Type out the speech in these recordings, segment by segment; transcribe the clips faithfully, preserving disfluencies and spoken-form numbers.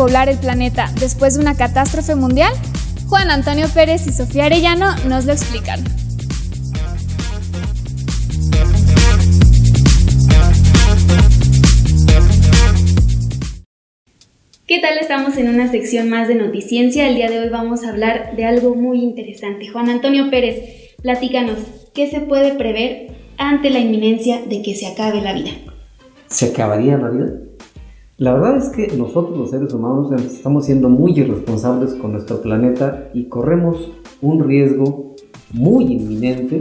repoblar el planeta después de una catástrofe mundial? Juan Antonio Pérez y Sofía Arellano nos lo explican. ¿Qué tal? Estamos en una sección más de Noticiencia. El día de hoy vamos a hablar de algo muy interesante. Juan Antonio Pérez, platícanos, ¿qué se puede prever ante la inminencia de que se acabe la vida? ¿Se acabaría la vida? La verdad es que nosotros los seres humanos estamos siendo muy irresponsables con nuestro planeta y corremos un riesgo muy inminente,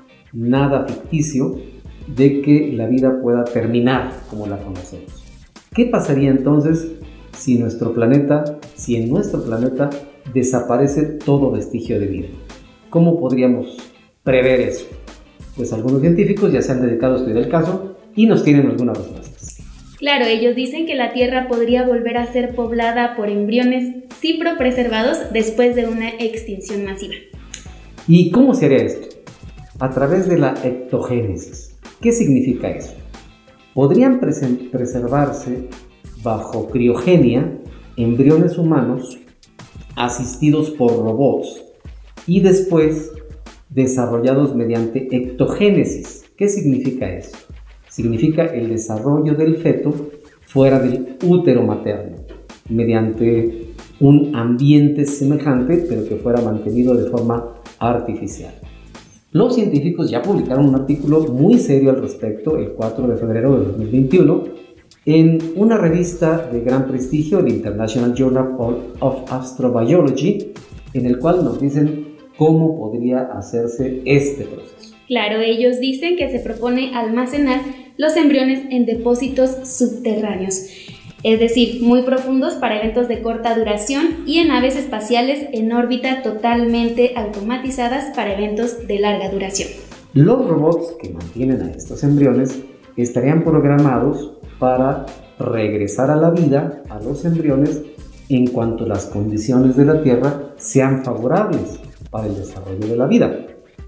nada ficticio, de que la vida pueda terminar como la conocemos. ¿Qué pasaría entonces si nuestro planeta, si en nuestro planeta desaparece todo vestigio de vida? ¿Cómo podríamos prever eso? Pues algunos científicos ya se han dedicado a estudiar el caso y nos tienen algunas respuestas. Claro, ellos dicen que la Tierra podría volver a ser poblada por embriones cipropreservados después de una extinción masiva. ¿Y cómo se haría esto? A través de la ectogénesis. ¿Qué significa eso? Podrían preservarse bajo criogenia embriones humanos asistidos por robots y después desarrollados mediante ectogénesis. ¿Qué significa esto? Significa el desarrollo del feto fuera del útero materno, mediante un ambiente semejante, pero que fuera mantenido de forma artificial. Los científicos ya publicaron un artículo muy serio al respecto el cuatro de febrero de dos mil veintiuno en una revista de gran prestigio, el International Journal of Astrobiology, en el cual nos dicen cómo podría hacerse este proceso. Claro, ellos dicen que se propone almacenar los embriones en depósitos subterráneos, es decir, muy profundos para eventos de corta duración, y en naves espaciales en órbita totalmente automatizadas para eventos de larga duración. Los robots que mantienen a estos embriones estarían programados para regresar a la vida a los embriones en cuanto las condiciones de la Tierra sean favorables para el desarrollo de la vida.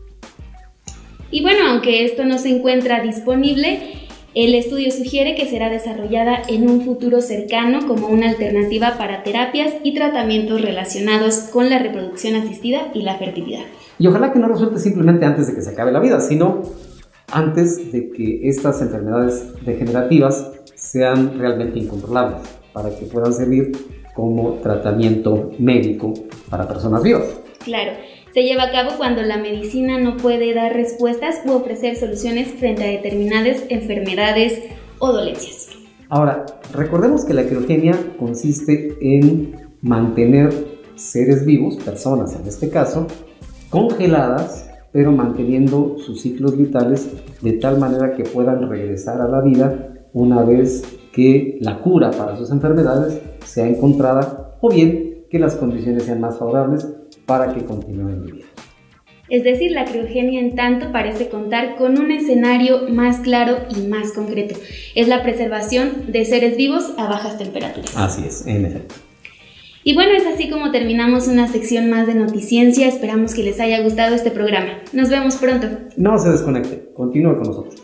Y bueno, aunque esto no se encuentra disponible, el estudio sugiere que será desarrollada en un futuro cercano como una alternativa para terapias y tratamientos relacionados con la reproducción asistida y la fertilidad. Y ojalá que no resulte simplemente antes de que se acabe la vida, sino antes de que estas enfermedades degenerativas sean realmente incontrolables, para que puedan servir como tratamiento médico para personas vivas. Claro, se lleva a cabo cuando la medicina no puede dar respuestas u ofrecer soluciones frente a determinadas enfermedades o dolencias. Ahora, recordemos que la criogenia consiste en mantener seres vivos, personas en este caso, congeladas, pero manteniendo sus ciclos vitales de tal manera que puedan regresar a la vida una vez que la cura para sus enfermedades sea encontrada, o bien que las condiciones sean más favorables para que continúen viviendo. Es decir, la criogenia en tanto parece contar con un escenario más claro y más concreto. Es la preservación de seres vivos a bajas temperaturas. Así es, en efecto. Y bueno, es así como terminamos una sección más de Noticiencia. Esperamos que les haya gustado este programa. Nos vemos pronto. No se desconecte, continúe con nosotros.